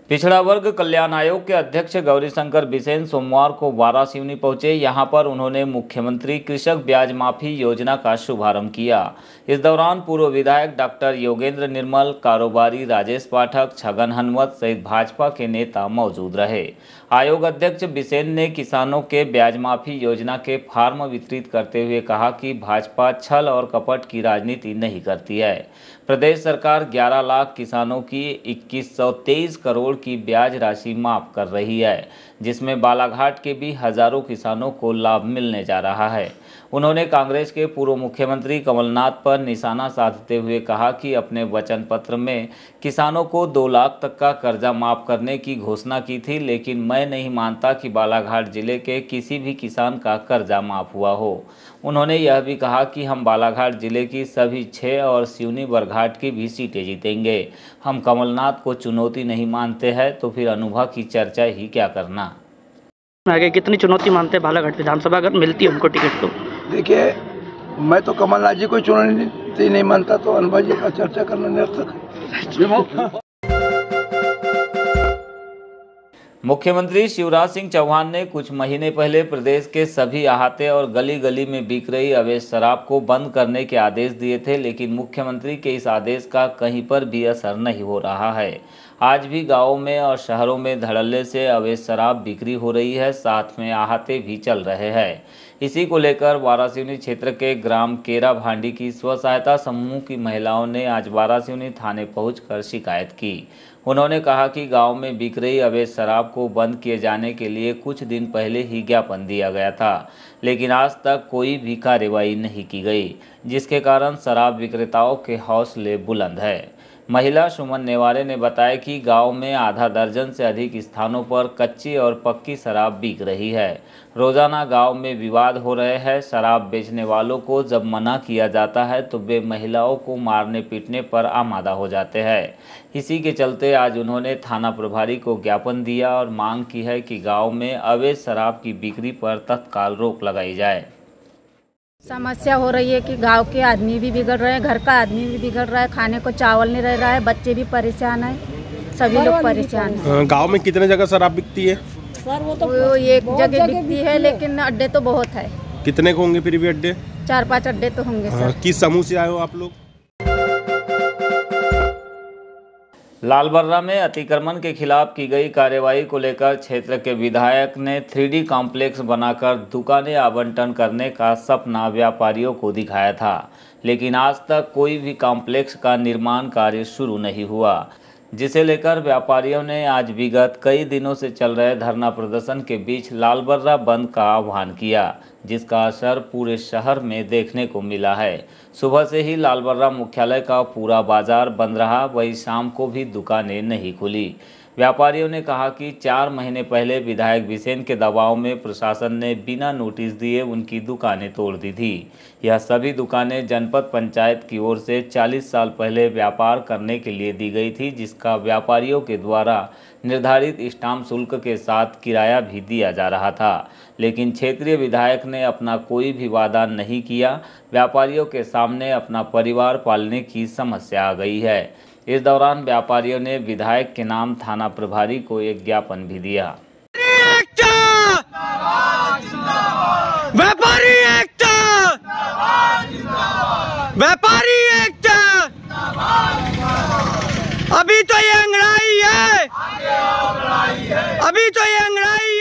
पिछड़ा वर्ग कल्याण आयोग के अध्यक्ष गौरीशंकर बिसेन सोमवार को वारासिवनी पहुंचे। यहां पर उन्होंने मुख्यमंत्री कृषक ब्याज माफी योजना का शुभारंभ किया। इस दौरान पूर्व विधायक डॉक्टर योगेंद्र निर्मल, कारोबारी राजेश पाठक, छगन हनुमत सहित भाजपा के नेता मौजूद रहे। आयोग अध्यक्ष बिसेन ने किसानों के ब्याज माफी योजना के फार्म वितरित करते हुए कहा कि भाजपा छल और कपट की राजनीति नहीं करती है। प्रदेश सरकार 11 लाख किसानों की 2123 करोड़ की ब्याज राशि माफ कर रही है, जिसमें बालाघाट के भी हजारों किसानों को लाभ मिलने जा रहा है। उन्होंने कांग्रेस के पूर्व मुख्यमंत्री कमलनाथ पर निशाना साधते हुए कहा कि अपने वचन पत्र में किसानों को 2 लाख तक का कर्जा माफ करने की घोषणा की थी, लेकिन मैं नहीं मानता कि बालाघाट जिले के किसी भी किसान का कर्जा माफ हुआ हो। उन्होंने यह भी कहा कि हम बालाघाट जिले की सभी 6 और सिवनी बरघाट की भी सीटें जीतेंगे। हम कमलनाथ को चुनौती नहीं मानते हैं तो फिर अनुभव की चर्चा ही क्या करना। आगे कितनी चुनौती मानते हैं बालाघाट विधानसभा अगर मिलती है उनको टिकट तो? देखिए, मैं तो कमलनाथ जी को चुनौती नहीं मानता, तो अनुभव जी का चर्चा करना निरर्थक है। मुख्यमंत्री शिवराज सिंह चौहान ने कुछ महीने पहले प्रदेश के सभी अहाते और गली गली में बिक रही अवैध शराब को बंद करने के आदेश दिए थे, लेकिन मुख्यमंत्री के इस आदेश का कहीं पर भी असर नहीं हो रहा है। आज भी गांवों में और शहरों में धड़ल्ले से अवैध शराब बिक्री हो रही है, साथ में अहाते भी चल रहे हैं। इसी को लेकर वारासिवनी क्षेत्र के ग्राम केरा भांडी की स्व सहायता समूह की महिलाओं ने आज वारासिवनी थाने पहुंचकर शिकायत की। उन्होंने कहा कि गांव में बिक रही अवैध शराब को बंद किए जाने के लिए कुछ दिन पहले ही ज्ञापन दिया गया था, लेकिन आज तक कोई भी कार्रवाई नहीं की गई, जिसके कारण शराब विक्रेताओं के हौसले बुलंद है। महिला सुमन नेवारे ने बताया कि गांव में आधा दर्जन से अधिक स्थानों पर कच्ची और पक्की शराब बिक रही है। रोजाना गांव में विवाद हो रहे हैं। शराब बेचने वालों को जब मना किया जाता है तो वे महिलाओं को मारने पीटने पर आमादा हो जाते हैं। इसी के चलते आज उन्होंने थाना प्रभारी को ज्ञापन दिया और मांग की है कि गाँव में अवैध शराब की बिक्री पर तत्काल रोक लगाई जाए। समस्या हो रही है कि गांव के आदमी भी बिगड़ रहे हैं, घर का आदमी भी बिगड़ रहा है, खाने को चावल नहीं रह रहा है, बच्चे भी परेशान हैं, सभी लोग परेशान हैं। गांव में कितने जगह शराब बिकती है? वो एक जगह बिकती है, लेकिन अड्डे तो बहुत है। कितने को होंगे फिर भी अड्डे? 4-5 अड्डे तो होंगे सर। किस समूह से आए हो आप लोग? लालबर्रा में अतिक्रमण के खिलाफ की गई कार्रवाई को लेकर क्षेत्र के विधायक ने 3D कॉम्प्लेक्स बनाकर दुकानें आवंटन करने का सपना व्यापारियों को दिखाया था, लेकिन आज तक कोई भी कॉम्प्लेक्स का निर्माण कार्य शुरू नहीं हुआ, जिसे लेकर व्यापारियों ने आज विगत कई दिनों से चल रहे धरना प्रदर्शन के बीच लालबर्रा बंद का आह्वान किया, जिसका असर पूरे शहर में देखने को मिला है। सुबह से ही लालबर्रा मुख्यालय का पूरा बाजार बंद रहा, वहीं शाम को भी दुकानें नहीं खुली। व्यापारियों ने कहा कि 4 महीने पहले विधायक बिसेन के दबाव में प्रशासन ने बिना नोटिस दिए उनकी दुकानें तोड़ दी थी। यह सभी दुकानें जनपद पंचायत की ओर से 40 साल पहले व्यापार करने के लिए दी गई थी, जिसका व्यापारियों के द्वारा निर्धारित स्टाम्प शुल्क के साथ किराया भी दिया जा रहा था, लेकिन क्षेत्रीय विधायक ने अपना कोई भी वादा नहीं किया। व्यापारियों के सामने अपना परिवार पालने की समस्या आ गई है। इस दौरान व्यापारियों ने विधायक के नाम थाना प्रभारी को एक ज्ञापन भी दिया। व्यापारी एकता, व्यापारी एकता, अभी तो ये अंगड़ाई है, अभी तो ये अंगड़ाई